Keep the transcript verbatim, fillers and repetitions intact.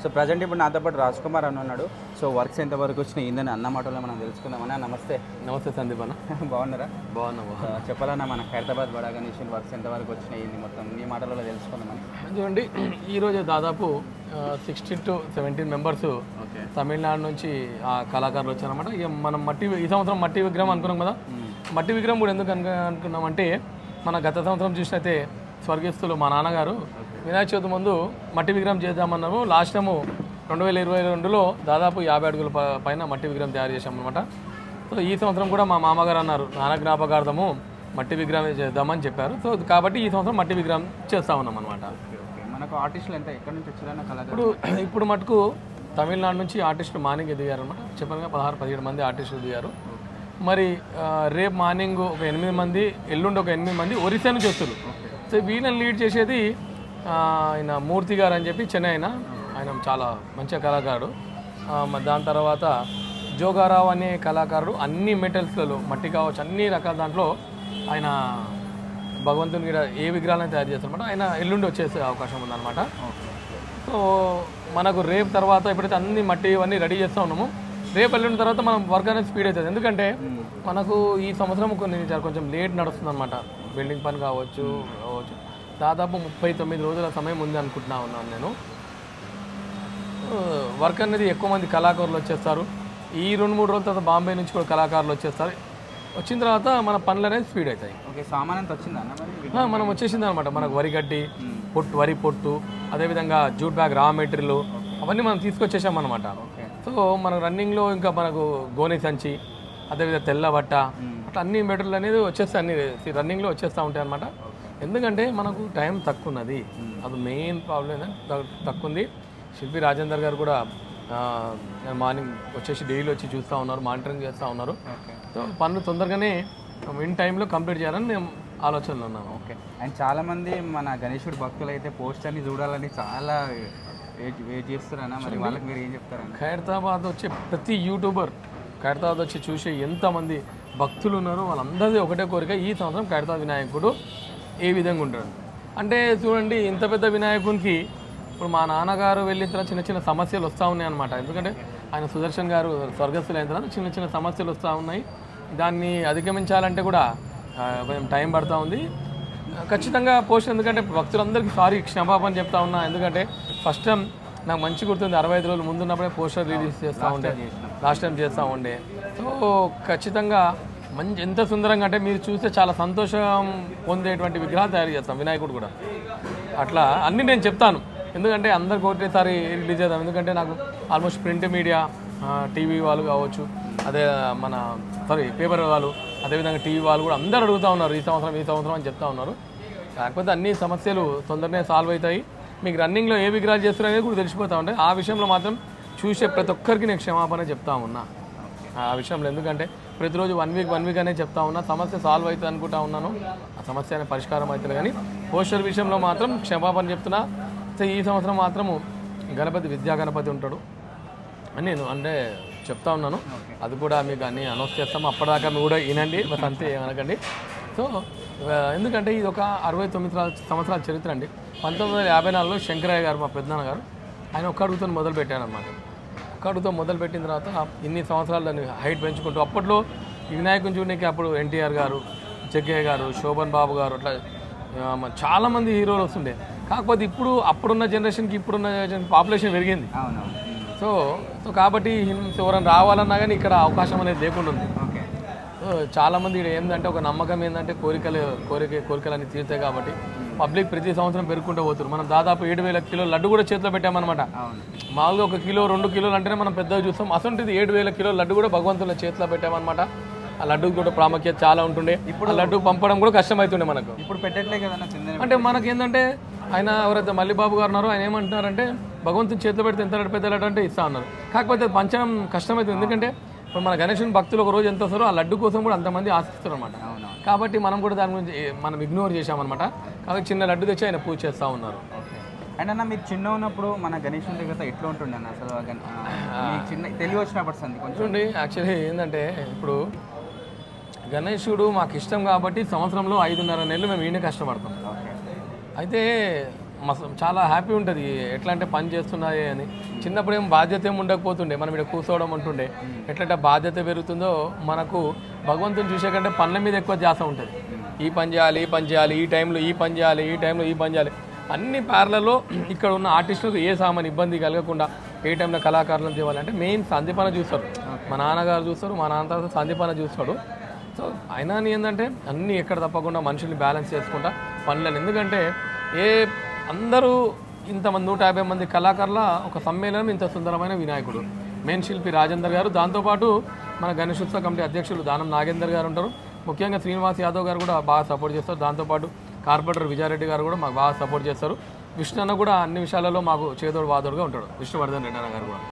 So present ఇప్పుడు నాతో పాటు రాజ్ కుమార్ అని ఉన్నాడు. సో వర్క్స్ ఎంతవరకు వచ్చినాయి ఏందని అన్న మాటలో మనం తెలుసుకుందామన్నా. నమస్తే. నమస్తే సందీప్ అన్న. బాగున్నారా? బాగున్నా. చెప్పాలన్నా మన హైదరాబాద్ బడా గణేషన్ వర్క్స్ ఎంతవరకు వచ్చినాయి ఏంది మొత్తం నీ మాటలలో తెలుసుకుందామని. చూడండి, ఈరోజు దాదాపు sixteen to seventeen members Tamil Nadu నుంచి ఆ కళాకారులు వచ్చారన్నమాట. ఇక మనం మట్టి ఈ సంవత్సరం మట్టి విగ్రహం అనుకున్నాం కదా. మట్టి విగ్రహం కూడా ఎందుకు అను అనుకున్నామంటే మన గత సంవత్సరం చూసినైతే స్వర్గస్థులు మా నాన్నగారు వినాయక చవితి ముందు మట్టి విగ్రహం చేద్దామన్నాము. లాస్ట్ టైము రెండు వేల ఇరవై రెండులో దాదాపు యాభై అడుగుల పైన మట్టి విగ్రహం తయారు చేశామన్నమాట. సో ఈ సంవత్సరం కూడా మా మామగారు అన్నారు నాన్న జ్ఞాపకార్థము మట్టి విగ్రహం చేద్దామని చెప్పారు. సో కాబట్టి ఈ సంవత్సరం మట్టి విగ్రహం చేస్తూ ఉన్నాం అనమాట. మనకు ఆర్టిస్టులు ఎంత ఎక్కడి నుంచి వచ్చారన్న కళ? ఇప్పుడు ఇప్పుడు మటుకు తమిళనాడు నుంచి ఆర్టిస్టులు మార్నింగ్ దిగారు అనమాట. చెప్పాను పదహారు పదిహేడు మంది ఆర్టిస్టులు దిగారు. మరి రేపు మార్నింగ్ ఒక ఎనిమిది మంది, ఎల్లుండి ఒక ఎనిమిది మంది ఒరిస్సా నుంచి వస్తారు. సో వీళ్ళని లీడ్ చేసేది ఆయన మూర్తి గారు అని చెప్పి చెన్నై ఆయన ఆయన చాలా మంచి కళాకారుడు. దాని తర్వాత జోగారావు అనే కళాకారుడు అన్ని మెటల్స్లలో మట్టి కావచ్చు అన్ని రకాల దాంట్లో ఆయన భగవంతుని కూడా ఏ విగ్రహాలను తయారు చేస్తారన్నమాట. ఆయన ఎల్లుండి వచ్చేసే అవకాశం ఉందన్నమాట. సో మనకు రేపు తర్వాత ఎప్పుడైతే అన్ని మట్టి ఇవన్నీ రెడీ చేస్తూ ఉన్నామో రేపు వెళ్ళిన తర్వాత మనం వర్క్ అనేది స్పీడ్ అవుతుంది. ఎందుకంటే మనకు ఈ సంవత్సరం కొన్ని కొంచెం లేట్ నడుస్తుంది అనమాట. బిల్డింగ్ పని కావచ్చు కావచ్చు దాదాపు ముప్పై తొమ్మిది రోజుల సమయం ఉంది అనుకుంటున్నా ఉన్నాను నేను. వర్క్ అనేది ఎక్కువ మంది కళాకారులు వచ్చేస్తారు. ఈ రెండు మూడు రోజుల తర్వాత బాంబే నుంచి కూడా కళాకారులు వచ్చేస్తారు. వచ్చిన తర్వాత మన పనులు అనేది స్పీడ్ అవుతాయి. ఓకే, సామాన్ ఎంత వచ్చిందా? మనం వచ్చేసింది అనమాట. మనకు వరి గడ్డి పొట్టు, వరి పొట్టు, అదేవిధంగా జూట్ బ్యాగ్, రా మెటీరియల్ అవన్నీ మనం తీసుకొచ్చేసాం అనమాట. సో మన రన్నింగ్లో ఇంకా మనకు గోనె సంచి, అదేవిధంగా తెల్ల బట్ట అట్లా అన్ని మెటీరియల్ అనేది వచ్చేస్తాయి, అన్ని రన్నింగ్లో వచ్చేస్తూ ఉంటాయి అనమాట. ఎందుకంటే మనకు టైం తక్కువ ఉన్నది, అది మెయిన్ ప్రాబ్లం తక్కువ ఉంది. శిల్పి రాజేందర్ గారు కూడా మార్నింగ్ వచ్చేసి డైలీ వచ్చి చూస్తూ ఉన్నారు, మానిటరింగ్ చేస్తూ ఉన్నారు. సో పనులు తొందరగానే ఇన్ టైంలో కంప్లీట్ చేయాలని మేము ఆలోచనలో ఉన్నాము. ఓకే. అండ్ చాలామంది మన గణేశుడి భక్తులు అయితే పోస్టర్ని చూడాలని చాలా వెయిట్ చేస్తారన్నా, మరి వాళ్ళకి మీరు ఏం చెప్తారన్నా? ఖైరతాబాద్ వచ్చే ప్రతి యూట్యూబర్ ఖైరతాబాద్ వచ్చి చూసే ఎంతమంది భక్తులు ఉన్నారో వాళ్ళందరిది ఒకటే కోరిక, ఈ సంవత్సరం ఖైరతాబాద్ వినాయకుడు ఏ విధంగా ఉంటాడు అంటే చూడండి. ఇంత పెద్ద వినాయకునికి ఇప్పుడు మా నాన్నగారు వెళ్ళిన తర్వాత చిన్న చిన్న సమస్యలు వస్తూ ఉన్నాయి అనమాట. ఎందుకంటే ఆయన సుదర్శన్ గారు స్వర్గస్థులు అయిన తర్వాత చిన్న చిన్న సమస్యలు వస్తూ ఉన్నాయి. దాన్ని అధిగమించాలంటే కూడా కొంచెం టైం పడుతూ ఉంది. ఖచ్చితంగా పోస్ట్ ఎందుకంటే భక్తులందరికీ సారీ క్షమాపణ చెప్తా ఉన్నా. ఎందుకంటే ఫస్ట్ టైం నాకు మంచి గుర్తుంది, అరవై ఐదు రోజులు ముందున్నప్పుడే పోస్టర్ రిలీజ్ చేస్తూ ఉండే, లాస్ట్ టైం చేస్తూ ఉండే. సో ఖచ్చితంగా మంచి ఎంత సుందరంగా అంటే మీరు చూస్తే చాలా సంతోషం పొందేటువంటి విగ్రహాలు తయారు చేస్తాం వినాయకుడు కూడా. అట్లా అన్నీ నేను చెప్తాను, ఎందుకంటే అందరికి ఒకటేసారి రిలీజ్ చేద్దాం. ఎందుకంటే నాకు ఆల్మోస్ట్ ప్రింట్ మీడియా, టీవీ వాళ్ళు కావచ్చు, అదే మన సారీ పేపర్ వాళ్ళు, అదేవిధంగా టీవీ వాళ్ళు కూడా అందరూ అడుగుతూ ఉన్నారు ఈ సంవత్సరం ఈ సంవత్సరం అని చెప్తా ఉన్నారు. కాకపోతే అన్ని సమస్యలు తొందరనే సాల్వ్ అవుతాయి. మీకు రన్నింగ్లో ఏ విగ్రహాలు చేస్తున్నారనేది కూడా తెలిసిపోతూ ఉంటాయి. ఆ విషయంలో మాత్రం చూసే ప్రతి ఒక్కరికి నేను క్షమాపణ చెప్తా ఉన్నా ఆ విషయంలో. ఎందుకంటే ప్రతిరోజు వన్ వీక్ వన్ వీక్ అనే చెప్తా ఉన్నా, సమస్య సాల్వ్ అవుతుంది అనుకుంటా ఉన్నాను. ఆ సమస్య అనే పరిష్కారం అవుతుంది. కానీ పోస్టర్ విషయంలో మాత్రం క్షమాపణ చెప్తున్నా. సో ఈ సంవత్సరం మాత్రము గణపతి విద్యా గణపతి ఉంటాడు అని నేను అంటే చెప్తా ఉన్నాను. అది కూడా మీకు అన్నీ అనౌన్స్ చేస్తాము. అప్పటిదాకా మీరు కూడా వినండి, బస్ అంతే ఏమనకండి. సో ఎందుకంటే ఇది ఒక అరవై తొమ్మిది సంవత్సరాల చరిత్ర అండి. పంతొమ్మిది వందల యాభై నాలుగులో శంకరయ్య గారు మా పెద్దనాన్న గారు ఆయన ఒక్క అడుగుతో మొదలు పెట్టాడు అనమాట. ఒక్క అడుగుతో మొదలు పెట్టిన తర్వాత ఇన్ని సంవత్సరాలు దాన్ని హైట్ పెంచుకుంటూ, అప్పట్లో ఈ వినాయకుని చూడడానికి అప్పుడు ఎన్టీఆర్ గారు, జగ్గయ్య గారు, శోభన్ బాబు గారు అట్లా చాలామంది హీరోలు వస్తుండే. కాకపోతే ఇప్పుడు అప్పుడున్న జనరేషన్కి ఇప్పుడున్న పాపులేషన్ పెరిగింది. సో సో కాబట్టి ఎవరైనా రావాలన్నా కానీ ఇక్కడ అవకాశం అనేది లేకుండా ఉంది. సో చాలామంది ఇక్కడ ఏంటంటే ఒక నమ్మకం ఏంటంటే కోరికలు కోరిక కోరికలన్నీ తీరుతాయి కాబట్టి పబ్లిక్ ప్రతి సంవత్సరం పెరుగుకుంటూ పోతున్నారు. మనం దాదాపు ఏడు వేల కిలో లడ్డు కూడా చేతిలో పెట్టామన్నమాట. మామూలుగా ఒక కిలో రెండు కిలోలు అంటేనే మనం పెద్దగా చూస్తాం. అసలు ఏడు వేల కిలో లడ్డు కూడా భగవంతుల చేతిలో పెట్టామన్నమాట. ఆ లడ్డుకు కూడా ప్రాముఖ్యత చాలా ఉంటుండే. ఇప్పుడు లడ్డు పంపడం కూడా కష్టమవుతుండే మనకు. ఇప్పుడు పెట్టట్లే కదా అంటే మనకి ఏంటంటే ఆయన ఎవరైతే మల్లిబాబు గారు ఉన్నారో ఆయన ఏమంటున్నారంటే భగవంతుని చేతిలో పెడితే ఎంత పెద్ద లడ్డు అంటే ఇస్తా ఉన్నారు. కాకపోతే పంచడం కష్టమవుతుంది. ఎందుకంటే ఇప్పుడు మన గణేశుని భక్తులు ఒక రోజు ఎంత వస్తారో ఆ లడ్డు కోసం కూడా అంతమంది ఆశిస్తారు అనమాట. కాబట్టి మనం కూడా దాని గురించి మనం ఇగ్నోర్ చేసామన్నమాట. కాబట్టి చిన్న లడ్డు తెచ్చి ఆయన పూజ చేస్తూ ఉన్నారు. అండ్ అన్న మీరు చిన్న ఉన్నప్పుడు మన గణేశుని దగ్గర ఎట్లా ఉంటుండే అన్న అసలు చిన్న తెలివి వచ్చినప్పుడు సంది కొంచెం? యాక్చువల్లీ ఏంటంటే ఇప్పుడు గణేశుడు మాకు ఇష్టం కాబట్టి సంవత్సరంలో ఐదున్నర నెలలు మేము ఈయన కష్టపడతాం. అయితే మస్తు చాలా హ్యాపీ ఉంటుంది. ఎట్లా అంటే పని చేస్తున్నాయి అని. చిన్నప్పుడు ఏం బాధ్యత ఏమి ఉండకపోతుండే, మనం ఇక్కడ కూర్చోవడం ఉంటుండే. ఎట్లంటే బాధ్యత పెరుగుతుందో మనకు భగవంతుని చూసే కంటే పనుల మీద ఎక్కువ ధ్యాస ఉంటుంది. ఈ పని చేయాలి, ఈ పని చేయాలి, ఈ టైంలో ఈ పని చేయాలి, ఈ టైంలో ఈ పని చేయాలి. అన్ని పార్లలో ఇక్కడ ఉన్న ఆర్టిస్టులకు ఏ సామాన్ ఇబ్బంది కలగకుండా ఏ టైంలో కళాకారులను తేవాలంటే మెయిన్ సందీపాన చూస్తారు. మా నాన్నగారు చూస్తారు, మా నాన్న తర్వాత సందీపాన చూస్తాడు. సో అయినా ఏంటంటే అన్నీ ఎక్కడ తప్పకుండా మనుషుల్ని బ్యాలెన్స్ చేసుకుంటా పనులను. ఎందుకంటే ఏ అందరూ ఇంతమంది నూట యాభై మంది కళాకారుల ఒక సమ్మేళనం ఇంత సుందరమైన వినాయకుడు. మెయిన్ శిల్పి రాజేందర్ గారు, దాంతోపాటు మన గణేశోత్సవ కమిటీ అధ్యక్షులు దానం నాగేందర్ గారు ఉంటారు. ముఖ్యంగా శ్రీనివాస్ యాదవ్ గారు కూడా బాగా సపోర్ట్ చేస్తారు. దాంతోపాటు కార్పొరేటర్ విజయారెడ్డి గారు కూడా మాకు బాగా సపోర్ట్ చేస్తారు. విష్ణు అన్న కూడా అన్ని విషయాలలో మాకు చేదోడు వాదోడుగా ఉంటాడు. విష్ణువర్ధన్ రెడ్డి అన్న గారు కూడా.